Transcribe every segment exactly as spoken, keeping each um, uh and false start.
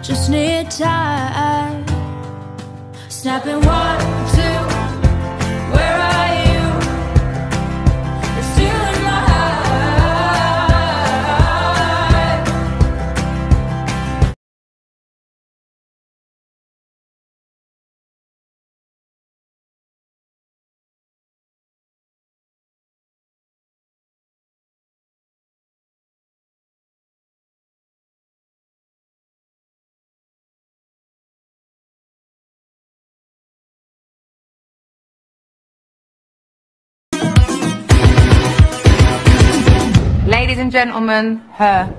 just need time. Snapping one, two, where are you? You're still in my heart. Ladies and gentlemen, her.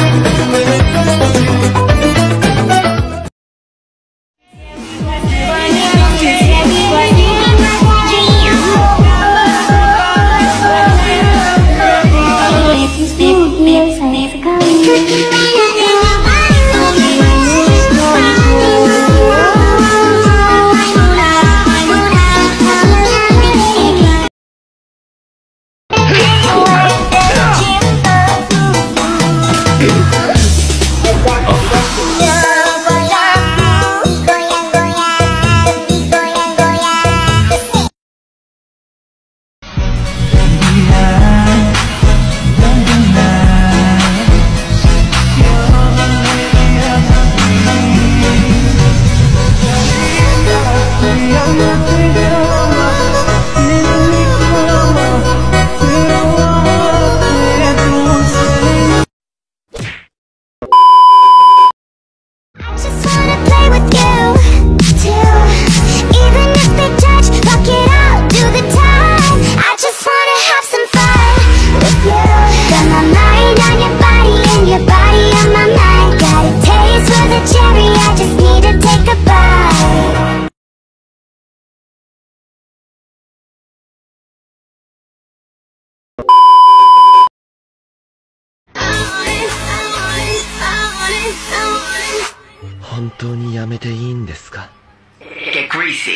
本当にやめていいんですか? Get greasy.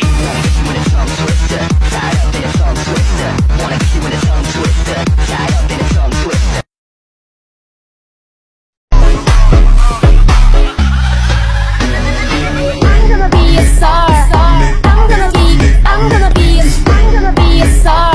I'm gonna be a star. I'm gonna be, I'm gonna be, I'm gonna be a star.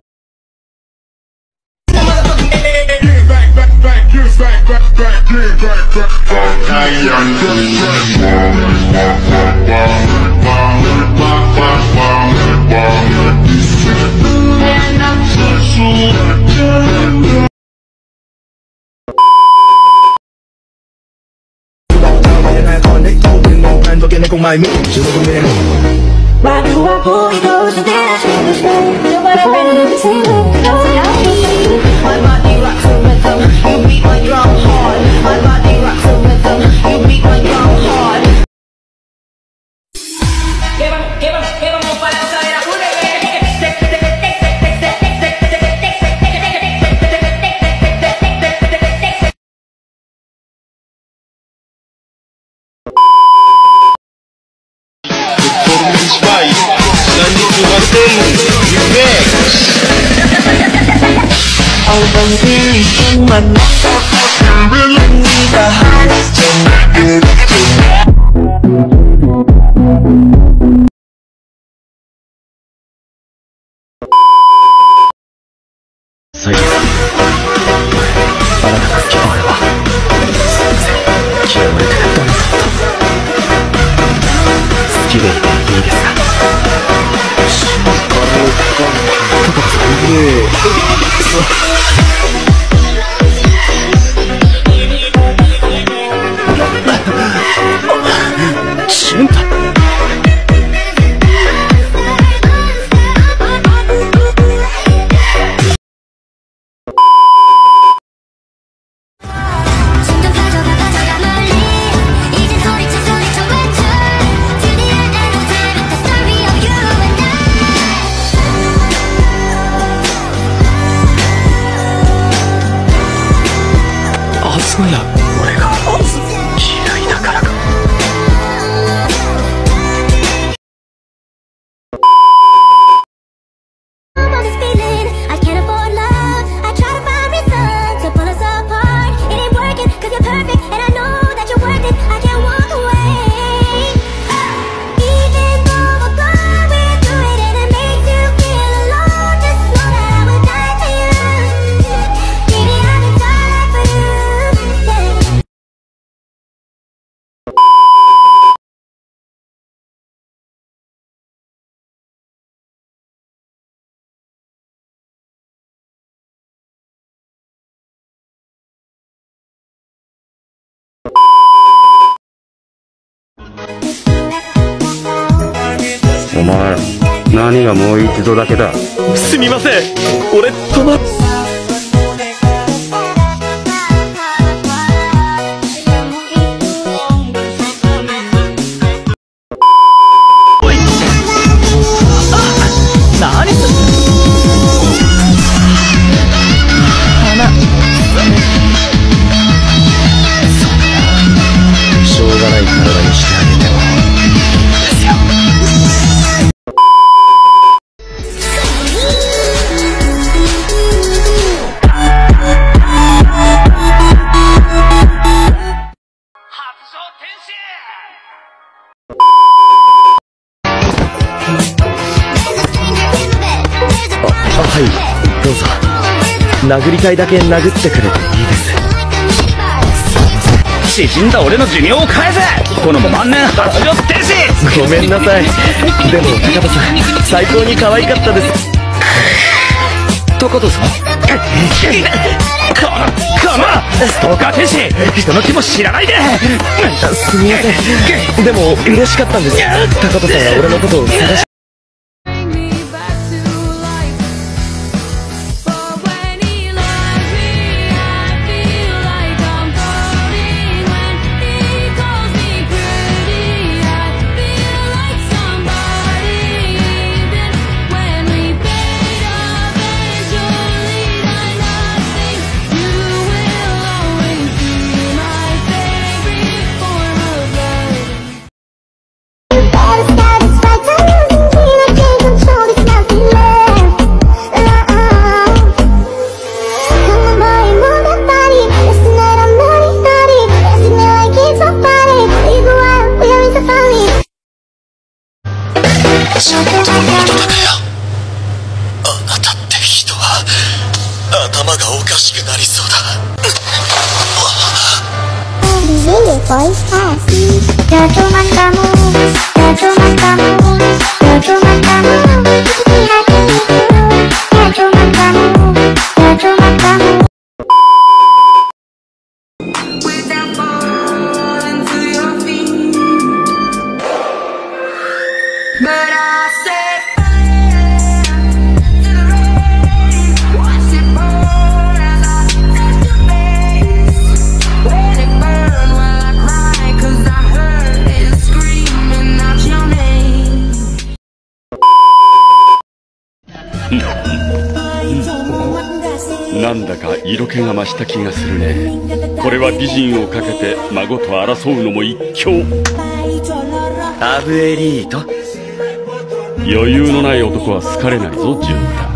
Why do I pull you close to dance in the sky? You're my friend, you say my body rocks the rhythm, you beat my drum hard. My body rocks the rhythm, you beat my drum hard. Que vamos, que vamos, que vamos para la cadera, Vai, Danilo Martelo, Rex. Ao bandido em uma nota, da Perfect, and I know that you're worth it. I can't walk away. お前、何がもう一度だけだ。 すみません、俺止まっしょうがない体にしてあげてもですよ。あ、はい、どうぞ。殴りたいだけ殴ってくれていいです。 死んだ俺の寿命を返せ。この万年発情停止。 ごめんなさい。でも高田さん、最高に可愛かったです。高田さん、 このこのストーカー天使、人の気も知らないで。 すみません。でも嬉しかったんです。高田さんが俺のことを探して。 本当の人だかよ。あなたって人は頭がおかしくなりそうだ。 なんだか色気が増した気がするね。これは美人をかけて孫と争うのも一興。 アブエリート。 余裕のない男は好かれないぞ、ジュンタ。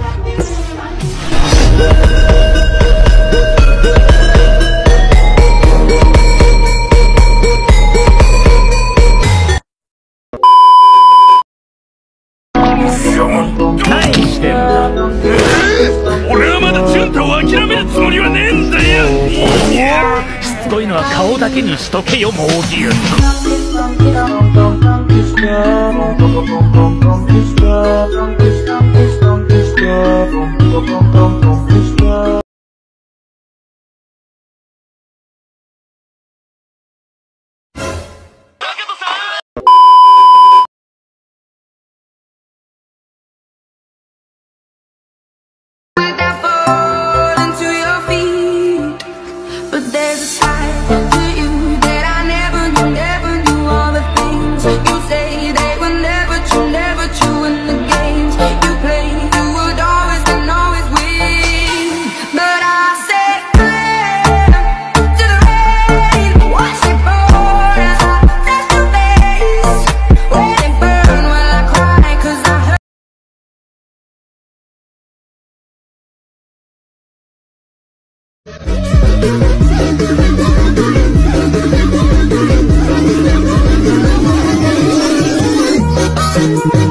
何してんだ。俺はまだジュンタを諦めるつもりはねえんだよ。いや、しつこいのは顔だけにしとけよ、もうぎゅっ Thank you.